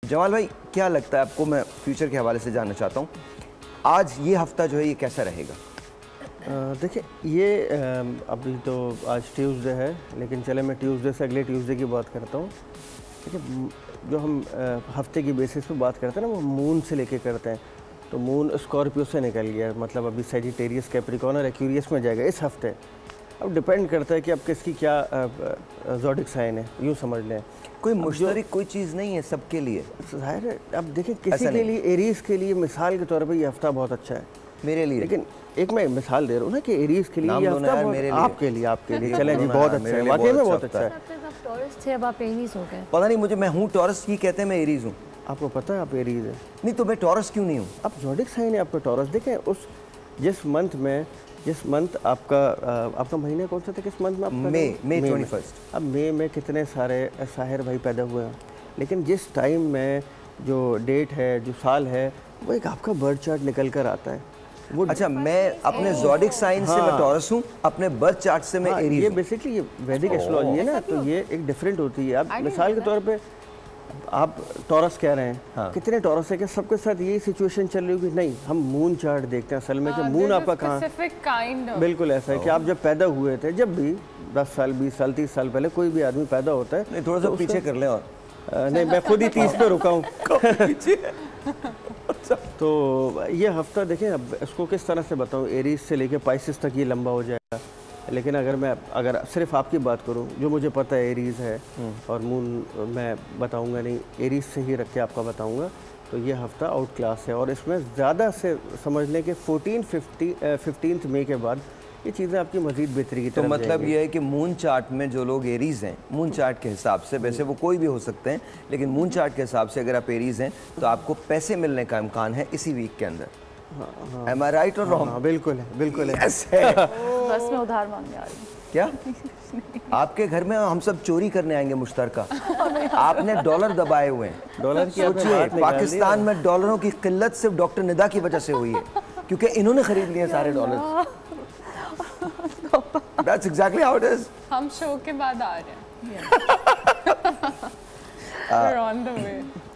जमाल भाई, क्या लगता है आपको, मैं फ्यूचर के हवाले से जानना चाहता हूँ, आज ये हफ्ता जो है ये कैसा रहेगा? देखिए, ये अभी तो आज ट्यूसडे है, लेकिन चले मैं ट्यूसडे से अगले ट्यूसडे की बात करता हूँ। देखिए, जो हम हफ्ते की बेसिस पे बात करते हैं ना, वो मून से लेके करते हैं। तो मून स्कॉर्पियो से निकल गया, मतलब अभी सेजिटेरियस, कैप्रिकॉर्न और एक्वेरियस में जाएगा इस हफ्ते। अब डिपेंड करता है कि अब किसकी क्या ज़ोडिक साइन है, यूँ समझ लें। कोई मुश्तरक कोई चीज़ नहीं है सबके लिए, ज़ाहिर है। अब देखिए, किसी के लिए, एरीज के लिए मिसाल के तौर पर ये हफ्ता बहुत अच्छा है मेरे लिए, लेकिन एक मैं मिसाल दे रहा हूँ ना कि एरीज के लिए ये हफ्ता आपके लिए चलें जी, बहुत अच्छा है, वाकई में बहुत अच्छा है। टॉरस थे, अब आप एरीज हो गए। पता नहीं मुझे, मैं हूँ टॉरस, ये कहते हैं मैं एरीज हूँ। आपको पता है आप एरीज है? नहीं तो मैं टॉरस क्यों नहीं हूँ? अब ज़ोडिक साइन है आपका टॉरस। देखें, उस जिस मंथ आपका महीना कौन सा था, किस मंथ में आपका? मई 21। अब मई में कितने सारे साहिर भाई पैदा हुए हैं, लेकिन जिस टाइम में जो डेट है, जो साल है, वो एक आपका बर्थ चार्ट निकल कर आता है। वो अच्छा, मैं अपने ज़ोडिक साइन से मैं टॉरस हूँ, अपने बर्थ चार्ट से मैं एरीज हूँ। ये बेसिकली ये वैदिक एस्ट्रोलॉजी है ना, तो ये एक डिफरेंट होती है। आप मिसाल के तौर पे आप टॉरस कह रहे हैं, हाँ। कितने टॉरस है कि सबके साथ यही सिचुएशन चल रही होगी? नहीं, हम मून चार्ट देखते हैं असल में कि मून आपका कहाँ। बिल्कुल ऐसा है कि आप जब पैदा हुए थे, जब भी 10 साल 20 साल 30 साल पहले कोई भी आदमी पैदा होता है। नहीं, थोड़ा सा पीछे कर लें। और नहीं, मैं खुद ही 30 पे रुका हूँ। तो ये हफ्ता देखें, अब इसको किस तरह से बताऊँ, एरीज से लेके पाइसिस तक ये लंबा हो जाएगा। लेकिन अगर सिर्फ आपकी बात करूं, जो मुझे पता है एरीज़ है और मून मैं बताऊंगा नहीं, एरीज़ से ही रख के आपका बताऊंगा। तो ये हफ्ता आउट क्लास है और इसमें ज़्यादा से समझ लें कि 15 मई के बाद ये चीज़ें आपकी मज़ीद बेहतरी की तरफ तो मतलब ये है कि मून चार्ट में जो लोग एरीज़ हैं, मून चार्ट के हिसाब से, वैसे वो कोई भी हो सकते हैं, लेकिन मून चार्ट के हिसाब से अगर आप एरीज़ हैं तो आपको पैसे मिलने का इम्कान है इसी वीक के अंदर। Am I right or wrong? बिल्कुल है, बिल्कुल है। Yes है। बस मैं उधार मांगने आ रही हूँ। क्या? आपके घर में हम सब चोरी करने आएंगे मुश्तरका। आपने डॉलर दबाए हुए हैं। डॉलर की सोचिए, पाकिस्तान में डॉलरों की किल्लत सिर्फ डॉक्टर निदा की वजह से हुई है, क्योंकि इन्होंने खरीद लिए सारे dollar. That's exactly how it is. हम शो के बाद आ रहे हैं। We're on the way.